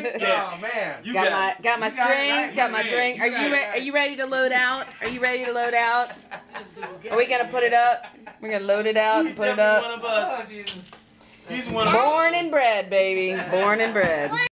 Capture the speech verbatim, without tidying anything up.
Oh man. You got, got my it. got my You got it strings, right, got my my man. drink. You Are got you it re- right. are you ready to load out? Are you ready to load out? Are we gonna put it up? We're gonna load it out He's and put it definitely up. one of us. Oh Jesus. He's one of us. Born and bred, baby. Born and bred.